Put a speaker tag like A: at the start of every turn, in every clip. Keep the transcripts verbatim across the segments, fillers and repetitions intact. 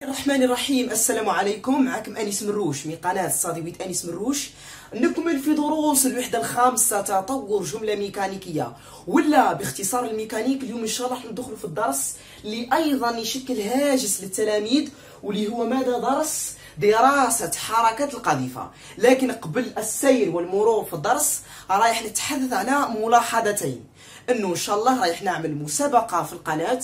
A: الرحمن الرحيم. السلام عليكم، معكم أنيس مروش من قناة صديويت أنيس مروش. نكمل في دروس الوحدة الخامسة تطور جملة ميكانيكية، ولا باختصار الميكانيك. اليوم إن شاء الله راح ندخل في الدرس اللي أيضا يشكل هاجس للتلاميذ، واللي هو ماذا؟ درس دراسة حركة القذيفة. لكن قبل السير والمرور في الدرس رايح نتحدث على ملاحظتين، أنه إن شاء الله رايح نعمل مسابقة في القناة،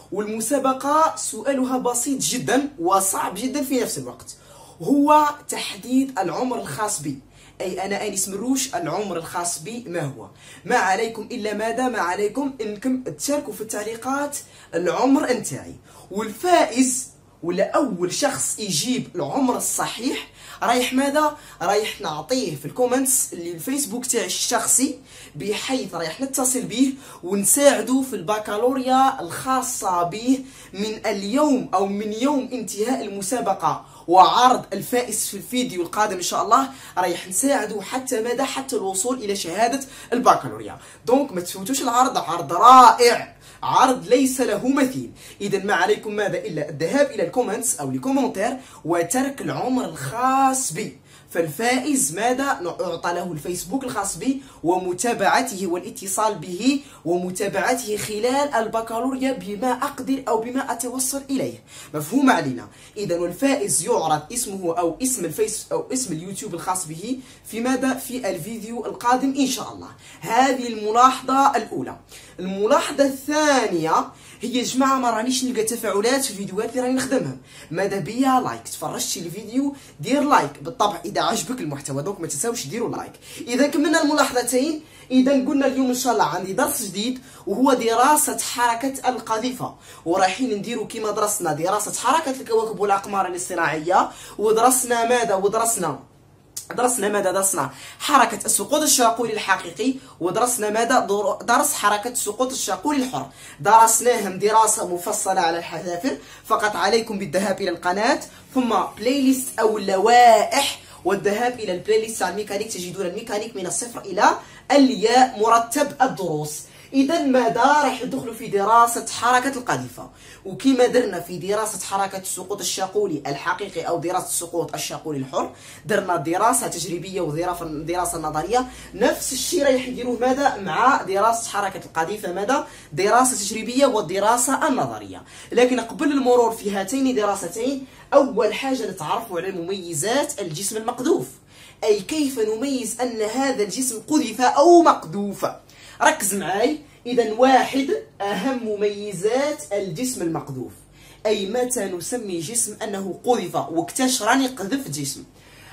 A: والمسابقة سؤالها بسيط جدا وصعب جدا في نفس الوقت، هو تحديد العمر الخاص بي. أي أنا أنيس مروش، العمر الخاص بي ما هو؟ ما عليكم إلا ماذا؟ ما عليكم إنكم تشاركوا في التعليقات العمر نتاعي، والفائز ولا أول شخص يجيب العمر الصحيح رايح ماذا؟ رايح نعطيه في الكومنتس اللي الفيسبوك تاعي الشخصي، بحيث رايح نتصل به ونساعده في البكالوريا الخاصة به من اليوم أو من يوم انتهاء المسابقة وعرض الفائز في الفيديو القادم إن شاء الله. رايح نساعده حتى ماذا؟ حتى الوصول إلى شهادة البكالوريا. دونك ما تفوتوش العرض، عرض رائع، عرض ليس له مثيل. إذا ما عليكم ماذا إلا الذهاب إلى الكومنتس أو الكومنتير وترك العمر الخاص بي. فالفائز ماذا؟ نعطى له الفيسبوك الخاص به ومتابعته والاتصال به ومتابعته خلال البكالوريا بما أقدر أو بما أتوصل إليه. مفهوم علينا؟ إذا والفائز يعرض اسمه أو اسم الفيس أو اسم اليوتيوب الخاص به في ماذا؟ في الفيديو القادم إن شاء الله. هذه الملاحظة الأولى. الملاحظة الثانية هي يا جماعه ما رانيش نلقى تفاعلات في الفيديوهات اللي راني نخدمهم. ماذا بيا لايك؟ تفرجتي الفيديو دير لايك بالطبع اذا عجبك المحتوى، دونك ما تنساوش ديروا لايك. اذا كملنا الملاحظتين، اذا قلنا اليوم ان شاء الله عندي درس جديد وهو دراسه حركه القذيفه، ورايحين نديروا كما درسنا دراسه حركه الكواكب والاقمار الاصطناعيه، ودرسنا ماذا؟ ودرسنا درسنا ماذا؟ درسنا حركة السقوط الشاقولي الحقيقي، ودرسنا ماذا؟ درس حركة السقوط الشاقولي الحر. درسناهم دراسة مفصلة على الحذافر، فقط عليكم بالذهاب إلى القناة ثم بلاي ليست أو اللوائح، والذهاب إلى البلاي ليست على الميكانيك. تجدون الميكانيك من الصفر إلى الياء مرتب الدروس. إذا ماذا؟ راح ندخلوا في دراسة حركة القذيفة، وكما درنا في دراسة حركة السقوط الشاقولي الحقيقي أو دراسة السقوط الشاقولي الحر، درنا دراسة تجريبية ودراسة نظرية. نفس الشيء راح نديروه ماذا؟ مع دراسة حركة القذيفة ماذا؟ دراسة تجريبية والدراسة النظرية. لكن قبل المرور في هاتين الدراستين، أول حاجة نتعرفوا على مميزات الجسم المقذوف، أي كيف نميز أن هذا الجسم قذف أو مقذوف. ركز معي. إذا واحد أهم مميزات الجسم المقذوف، أي متى نسمي جسم أنه قذف وكتاش راني قذف جسم.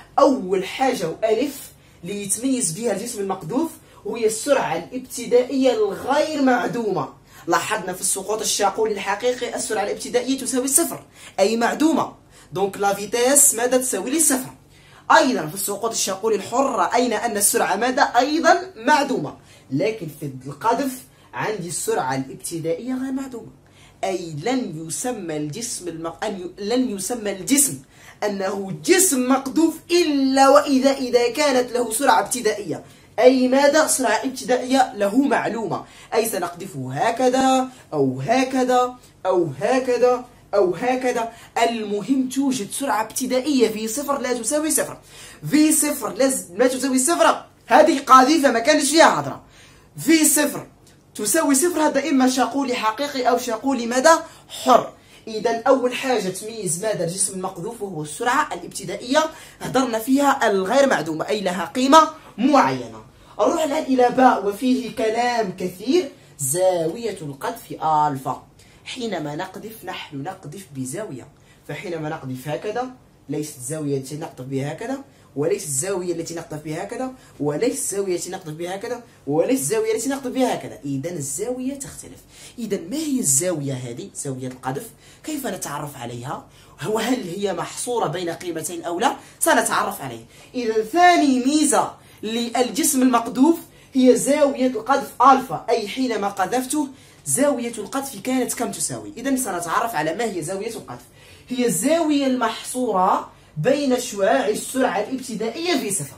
A: أول حاجة ألف اللي يتميز بها الجسم المقذوف وهي السرعة الابتدائية الغير معدومة. لاحظنا في السقوط الشاقولي الحقيقي السرعة الابتدائية تساوي صفر، أي معدومة. دونك لا فيتاس ماذا؟ تساوي لي صفر. أيضا في السقوط الشاقولي الحر رأينا أن السرعة ماذا؟ أيضا معدومة. لكن في القذف عندي السرعة الابتدائية غير معدومة، أي لن يسمى الجسم المق... أن ي... لن يسمى الجسم أنه جسم مقذوف إلا وإذا إذا كانت له سرعة ابتدائية. أي ماذا؟ سرعة ابتدائية له معلومة، أي سنقذفه هكذا أو هكذا أو هكذا أو هكذا. المهم توجد سرعة ابتدائية في صفر لا تساوي صفر. في صفر لا تساوي صفر، هذه قاذفة ما كانش فيها هضرة. في صفر تساوي صفر، هذا إما شاقولي حقيقي أو شاقولي ماذا؟ حر. إذا أول حاجة تميز ماذا؟ الجسم المقذوف وهو السرعة الابتدائية، هدرنا فيها الغير معدومة أي لها قيمة معينة. أروح الآن إلى باء وفيه كلام كثير. زاوية القذف ألفا. حينما نقذف نحن نقذف بزاوية، فحينما نقذف هكذا ليست الزاوية التي نقذف بها هكذا، وليس الزاوية التي نقذف بها هكذا، وليس الزاوية التي نقذف بها هكذا، وليس الزاوية التي نقذف بها هكذا. إذا الزاوية تختلف. إذا ما هي الزاوية هذه؟ زاوية القذف كيف نتعرف عليها؟ وهل هي محصورة بين قيمتين أو لا؟ سنتعرف عليه. إذا ثاني ميزة للجسم المقذوف هي زاوية القذف ألفا، أي حينما قذفته زاوية القذف كانت كم تساوي؟ إذا سنتعرف على ما هي زاوية القذف. هي الزاوية المحصورة بين شعاع السرعة الابتدائية في صفر.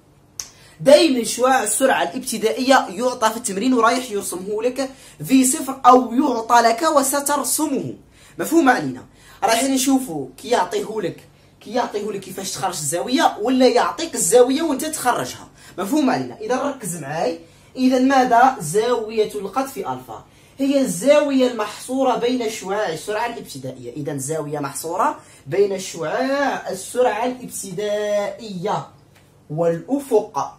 A: دائما شعاع السرعة الابتدائية يعطى في التمرين ورايح يرسمه لك في صفر أو يعطى لك وسترسمه. مفهوم علينا؟ رايحين نشوفوا كي يعطيهولك كي يعطيهولك كيفاش تخرج الزاويه، ولا يعطيك الزاويه وانت تخرجها. مفهوم علينا؟ اذا ركز معاي. اذا ماذا زاويه القذف الفا؟ هي الزاويه المحصوره بين شعاع السرعه الابتدائيه. اذا الزاويه محصوره بين شعاع السرعه الابتدائيه والافق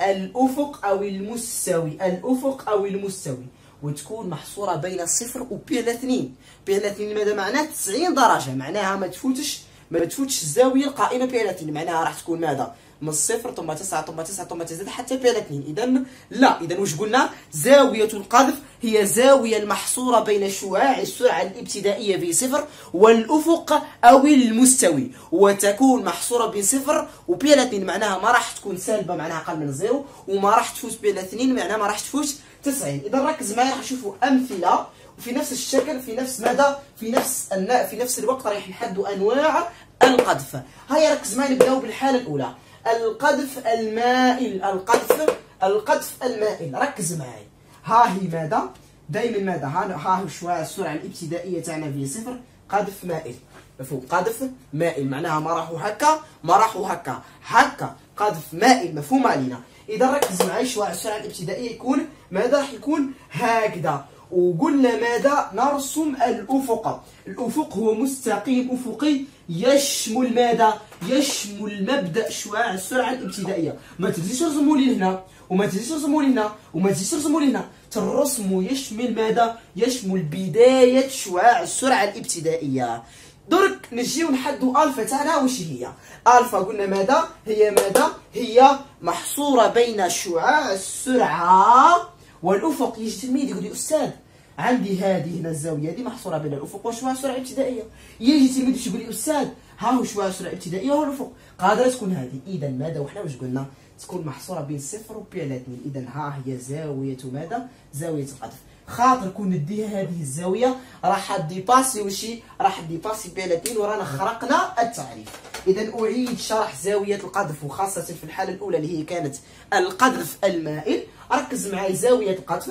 A: الافق او المستوي الافق او المستوي، وتكون محصوره بين الصفر و بي على اثنين. بي على اثنين ماذا معناه؟ تسعين درجه، معناها ما تفوتش ما تفوتش الزاويه القائمه بي على اثنين، معناها راح تكون ماذا؟ من الصفر ثم تسعة ثم تسعة ثم تزيد حتى بي على اثنين. اذا لا، اذا واش قلنا؟ زاويه القذف هي زاويه المحصوره بين شعاع السرعه الابتدائيه في صفر والافق او المستوي، وتكون محصوره بين صفر وبي على اثنين، معناها ما راح تكون سالبه، معناها اقل من زيرو، وما راح تفوت بي على اثنين، معناها ما راح تفوت تسعين. اذا ركز معي، راح نشوفوا امثله وفي نفس الشكل، في نفس ماذا؟ في نفس في نفس الوقت راح نحدوا انواع القذف. هيا ركز معي، نبداو بالحاله الاولى، القذف المائل. القذف القذف المائل، ركز معي. ها هي ماذا؟ دائما ماذا؟ ها ها هو شعاع السرعه الابتدائيه تاعنا في صفر، قذف مائل. مفهوم؟ قذف مائل معناها ما راحوا هكا ما راحوا هكا هكا، قذف مائل. مفهوم علينا؟ اذا ركز معي، شعاع السرعه الابتدائيه يكون ماذا؟ راح يكون هكذا. وقلنا ماذا؟ نرسم الافق. الافق هو مستقيم افقي يشمل ماذا؟ يشمل مبدا شعاع السرعه الابتدائيه. ما تجيش ترسموا لي هنا وما تجيش ترسموا لي هنا وما تجيش ترسموا لي هنا، ترسموا يشمل ماذا؟ يشمل بدايه شعاع السرعه الابتدائيه. درك نجيو نحدوا الفا تاعنا. واش هي الفا؟ قلنا ماذا؟ هي ماذا؟ هي محصوره بين شعاع السرعه والافق. يجي تلميذ يقول لي استاذ عندي هذه هنا الزاويه هذه محصوره بين الافق وشعاع السرعه الابتدائيه. يجي تلميذ يقول لي استاذ ها هو شعاع السرعه الابتدائيه وهو الافق، قادره تكون هذه. اذا ماذا؟ وحنا واش قلنا؟ تكون محصوره بين صفر وبي على اثنين. اذا ها هي زاويه ماذا؟ زاويه القذف. خاطر كون نديها هذه الزاويه راح ديباسي وشي راح ديباسي بي على اثنين، ورانا خرقنا التعريف. اذا اعيد شرح زاويه القذف، وخاصه في الحاله الاولى اللي هي كانت القذف المائل. ركز معي، زاويه القذف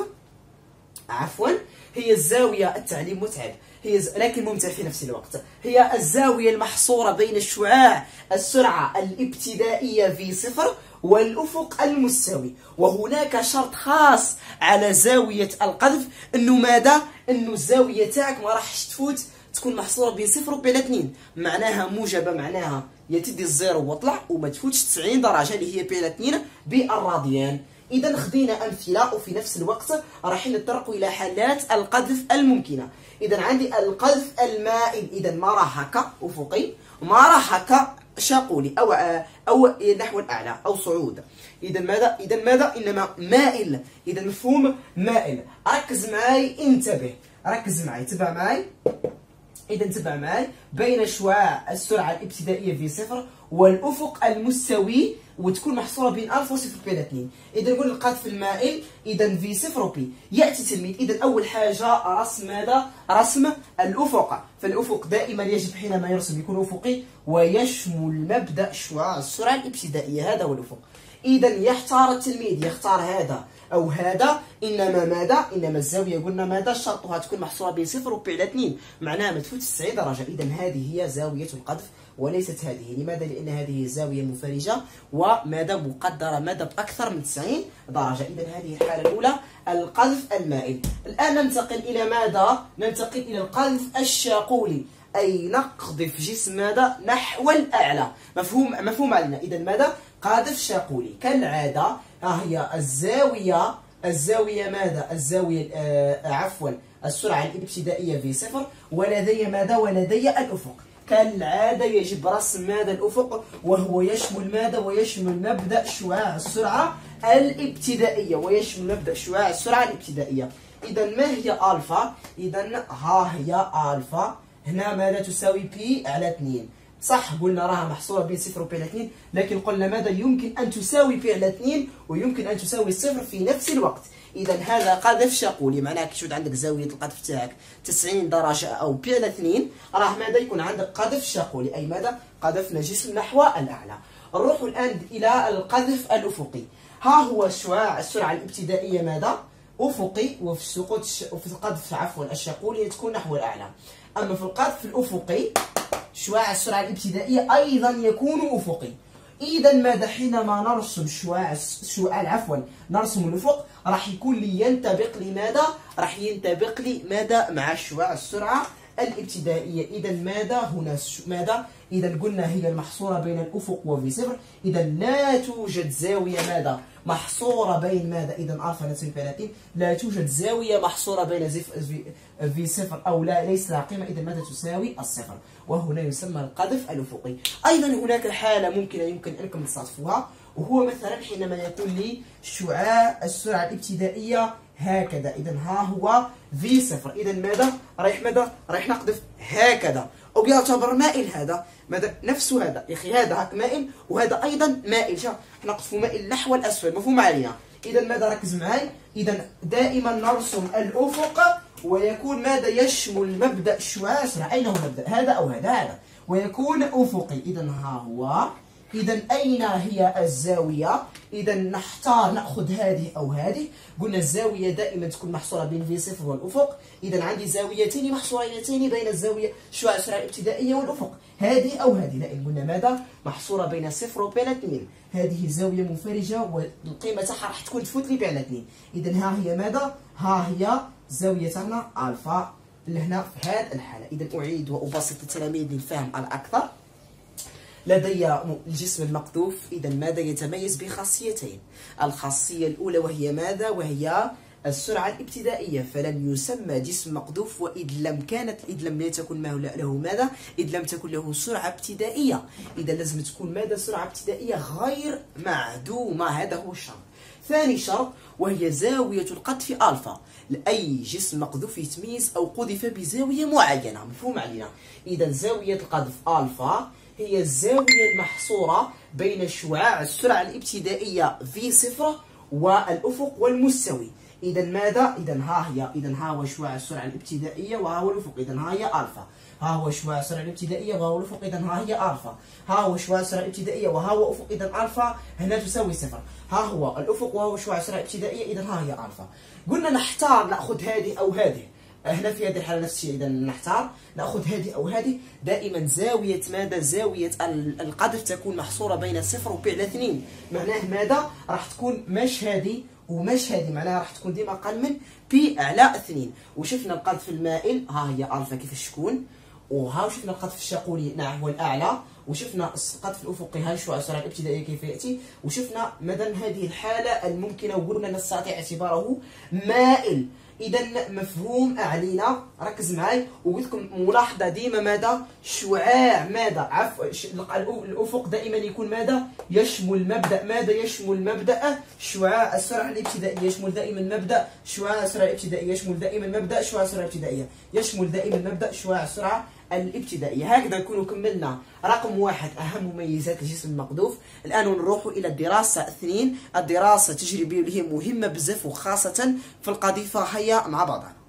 A: عفوا هي الزاويه، التعليم متعب هي ز... لكن ممتع في نفس الوقت. هي الزاويه المحصوره بين شعاع السرعه الابتدائيه في صفر والافق المستوي. وهناك شرط خاص على زاويه القذف، انه ماذا؟ انه الزاويه تاعك ما راحش تفوت تكون محصوره بين صفر وبين اثنين، معناها موجبه، معناها يا تدي الزيرو واطلع وما تفوتش تسعين درجه اللي هي بين اثنين بالراديان. اذا خدينا امثله وفي نفس الوقت راح نتطرقوا الى حالات القذف الممكنه. اذا عندي القذف المائل، اذا ما راه هكا افقي، ما راه هكا شاقولي او او نحو الاعلى او صعود. اذا ماذا؟ اذا ماذا؟ انما مائل. اذا مفهوم مائل. ركز معي، انتبه، ركز معي، تبع معي. اذا تبع معي، بين شعاع السرعه الابتدائيه في صفر والافق المستوي، وتكون محصوره بين الفا وصفر بي على اثنين. اذا نقول القذف المائل، اذا في صفر وبي. ياتي تلميذ، اذا اول حاجه رسم ماذا؟ رسم الافق. فالافق دائما يجب حينما يرسم يكون افقي ويشمل مبدا شعاع السرعه الابتدائيه، هذا هو الافق. اذا يحتار التلميذ يختار هذا او هذا، انما ماذا؟ انما الزاويه قلنا ماذا؟ شرطها تكون محصوره بين صفر وبي على اثنين، معناها ما تفوتش تسعين درجه. اذا هذه هي زاويه القذف وليست هذه. لماذا؟ لان هذه زاويه منفرجه وماذا؟ مقدره ماذا؟ باكثر من تسعين درجه. اذا هذه الحاله الاولى، القذف المائل. الان ننتقل الى ماذا؟ ننتقل الى القذف الشاقولي، اي نقذف جسم ماذا؟ نحو الاعلى. مفهوم مفهوم علينا؟ اذا ماذا؟ قاذف شاقولي. كالعاده ها هي الزاويه الزاويه ماذا؟ الزاويه آه عفوا السرعه الابتدائيه في صفر، ولدي ماذا؟ ولدي الافق. كالعاده يجب رسم ماذا؟ الافق، وهو يشمل ماذا؟ ويشمل مبدا شعاع السرعه الابتدائيه، ويشمل مبدا شعاع السرعه الابتدائيه. اذا ما هي الفا؟ اذا ها هي الفا هنا ماذا؟ تساوي بي على اثنين. صح قلنا راها محصوره بين صفر وبين اثنين، لكن قلنا ماذا؟ يمكن ان تساوي بي على اثنين ويمكن ان تساوي صفر في نفس الوقت. اذا هذا قذف شاقولي، معناها كي تشوف عندك زاويه القذف تاعك تسعين درجه او بي على اثنين، راه ماذا؟ يكون عندك قذف شاقولي، اي ماذا؟ قذفنا جسم نحو الاعلى. نروح الان الى القذف الافقي. ها هو شعاع السرعه الابتدائيه ماذا؟ افقي، وفي السقوط وفي القذف عفوا الشاقولي تكون نحو الاعلى. أما في القذف الأفقي شعاع السرعة الابتدائية أيضا يكون أفقي. إذا ماذا حينما نرسم شعاع الشعاع عفوا نرسم الأفق راح يكون لي ينطبق لماذا؟ راح ينطبق لي ماذا مع شعاع السرعة الابتدائية. إذا ماذا هنا ماذا؟ إذا قلنا هي المحصورة بين الأفق وفي صفر. إذا لا توجد زاوية ماذا؟ محصورة بين ماذا؟ إذا ألفا تساوي ثلاثين، لا توجد زاوية محصورة بين في صفر أو لا ليس لها قيمة. إذا ماذا تساوي الصفر، وهنا يسمى القذف الأفقي. أيضا هناك حالة ممكنة يمكن أنكم تصادفوها، وهو مثلا حينما يكون لي شعاع السرعة الابتدائية هكذا. إذا ها هو في صفر. إذا ماذا؟ رايح ماذا؟ رايح نقذف هكذا، أو يعتبر مائل. هذا ماذا؟ نفس هذا يا أخي، هذا هاك مائل وهذا أيضا مائل. شوف نقذف مائل نحو الأسفل، مفهوم علينا؟ إذا ماذا؟ ركز معي. إذا دائما نرسم الأفق ويكون ماذا؟ يشمل مبدأ الشعاع السرعة. أين هو المبدأ؟ هذا أو هذا؟ هذا، ويكون أفقي. إذا ها هو. إذا أين هي الزاوية؟ إذا نحتار نأخذ هذه أو هذه. قلنا الزاوية دائما تكون محصورة بين في صفر والأفق. إذا عندي زاويتين محصورتين بين الزاوية شعاع السرعة الابتدائية والأفق، هذه أو هذه. لأن قلنا ماذا؟ محصورة بين صفر وبين اثنين. هذه زاوية منفرجة والقيمة تاعها راح تكون تفوت لي بين اثنين. إذا ها هي ماذا؟ ها هي زاوية تاعنا ألفا لهنا في هذه الحالة. إذا أعيد وأبسط التلاميذ للفهم الأكثر. لدي الجسم المقذوف. إذا ماذا؟ يتميز بخاصيتين. الخاصية الأولى وهي ماذا؟ وهي السرعة الابتدائية. فلن يسمى جسم مقذوف وإذ لم كانت إذ لم تكن له ماذا؟ إذ لم تكن له سرعة ابتدائية. إذا لازم تكون ماذا؟ سرعة ابتدائية غير معدومة. هذا هو الشرط. ثاني شرط وهي زاوية القذف ألفا. أي جسم مقذوف يتميز أو قذف بزاوية معينة، مفهوم علينا؟ إذا زاوية القذف ألفا هي الزاوية المحصورة بين شعاع السرعة الابتدائية في صفر والأفق والمستوي. إذا ماذا؟ إذا ها هي. إذا ها هو شعاع السرعة الابتدائية وها هو الأفق. إذا ها هي ألفا. ها هو شعاع السرعة الابتدائية وها هو الأفق. إذا ها هي ألفا. ها هو شعاع السرعة الابتدائية وها هو أفق. إذا ألفا هنا تساوي صفر. ها هو الأفق وها هو شعاع السرعة الابتدائية. إذا ها هي ألفا. قلنا نحتار نأخذ هذه أو هذه. هنا في هذه الحالة نفس الشيء. إذا نحتار نأخذ هذه أو هذه. دائما زاوية ماذا؟ زاوية القذف تكون محصورة بين صفر وبين اثنين. معناه ماذا؟ راح تكون مش هذه ومش هذه، معناها راح تكون ديما أقل من بي على اثنين. وشفنا القذف المائل ها هي ألفا كيفاش تكون، وها شفنا القذف الشاقولي نعم هو الأعلى، وشفنا القذف الأفقي ها شعاع السرعة الابتدائية كيف يأتي، وشفنا مثلا هذه الحالة الممكنة وقلنا نستطيع اعتباره مائل. إذا مفهوم علينا؟ ركز معي وقلت لكم ملاحظة ديما ماذا؟ شعاع ماذا؟ عفوا الأفق دائما يكون ماذا؟ يشمل مبدأ ماذا؟ يشمل مبدأ شعاع السرعة الابتدائية. يشمل دائما مبدأ شعاع السرعة الابتدائية. يشمل دائما مبدأ شعاع السرعة الابتدائية. يشمل دائما مبدأ شعاع السرعة الابتدائية. هكذا نكون كملنا رقم واحد أهم مميزات الجسم المقذوف. الآن نروح إلى الدراسة اثنين، الدراسة التجريبية اللي هي مهمة بزاف وخاصة في القذيفة. هيا مع بعضها.